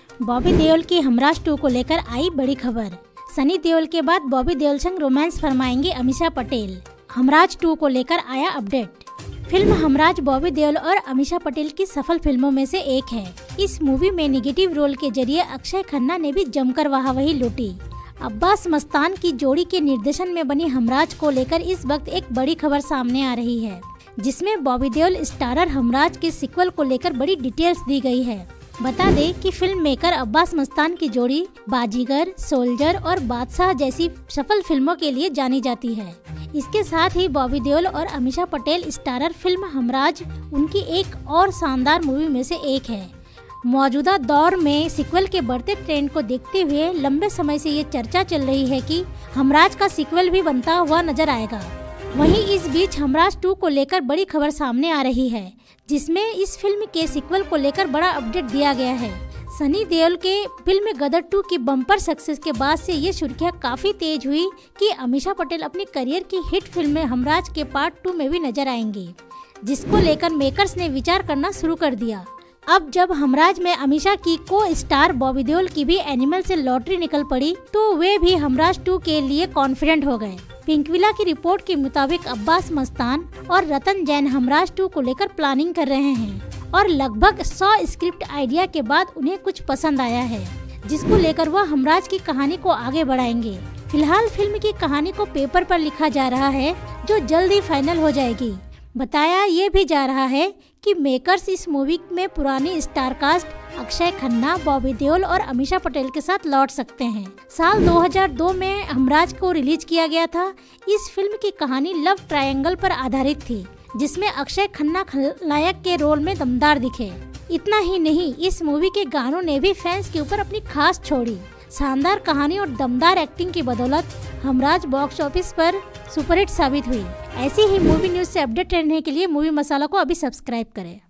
बॉबी देओल की हमराज 2 को लेकर आई बड़ी खबर। सनी देओल के बाद बॉबी देओल संग रोमांस फरमाएंगी अमीषा पटेल। हमराज 2 को लेकर आया अपडेट। फिल्म हमराज बॉबी देओल और अमीषा पटेल की सफल फिल्मों में से एक है। इस मूवी में नेगेटिव रोल के जरिए अक्षय खन्ना ने भी जमकर वाहवाही लूटी। अब्बास मस्तान की जोड़ी के निर्देशन में बनी हमराज को लेकर इस वक्त एक बड़ी खबर सामने आ रही है, जिसमें बॉबी देओल स्टारर हमराज के सीक्वल को लेकर बड़ी डिटेल्स दी गई है। बता दें कि फिल्म मेकर अब्बास मस्तान की जोड़ी बाजीगर, सोल्जर और बादशाह जैसी सफल फिल्मों के लिए जानी जाती है। इसके साथ ही बॉबी देओल और अमीषा पटेल स्टारर फिल्म हमराज उनकी एक और शानदार मूवी में से एक है। मौजूदा दौर में सीक्वल के बढ़ते ट्रेंड को देखते हुए लंबे समय से ये चर्चा चल रही है कि हमराज का सीक्वल भी बनता हुआ नजर आएगा। वहीं इस बीच हमराज 2 को लेकर बड़ी खबर सामने आ रही है, जिसमें इस फिल्म के सीक्वल को लेकर बड़ा अपडेट दिया गया है। सनी देओल के फिल्म गदर 2 की बम्पर सक्सेस के बाद से ये सुर्खियां काफी तेज हुई कि अमीषा पटेल अपनी करियर की हिट फिल्म हमराज के पार्ट 2 में भी नजर आएंगी, जिसको लेकर मेकर्स ने विचार करना शुरू कर दिया। अब जब हमराज में अमीषा की को स्टार बॉबी देओल की भी एनिमल से लॉटरी निकल पड़ी, तो वे भी हमराज 2 के लिए कॉन्फिडेंट हो गए। पिंकविला की रिपोर्ट के मुताबिक अब्बास मस्तान और रतन जैन हमराज 2 को लेकर प्लानिंग कर रहे हैं और लगभग 100 स्क्रिप्ट आइडिया के बाद उन्हें कुछ पसंद आया है, जिसको लेकर वह हमराज की कहानी को आगे बढ़ाएंगे। फिलहाल फिल्म की कहानी को पेपर पर लिखा जा रहा है, जो जल्द ही फाइनल हो जाएगी। बताया ये भी जा रहा है कि मेकर्स इस मूवी में पुरानी स्टार कास्ट अक्षय खन्ना, बॉबी देओल और अमीषा पटेल के साथ लौट सकते हैं। साल 2002 में हमराज को रिलीज किया गया था। इस फिल्म की कहानी लव ट्रायंगल पर आधारित थी, जिसमें अक्षय खन्ना खलनायक के रोल में दमदार दिखे। इतना ही नहीं, इस मूवी के गानों ने भी फैंस के ऊपर अपनी खास छोड़ी। शानदार कहानी और दमदार एक्टिंग की बदौलत हमराज बॉक्स ऑफिस पर सुपरहिट साबित हुई। ऐसी ही मूवी न्यूज से अपडेट रहने के लिए मूवी मसाला को अभी सब्सक्राइब करें।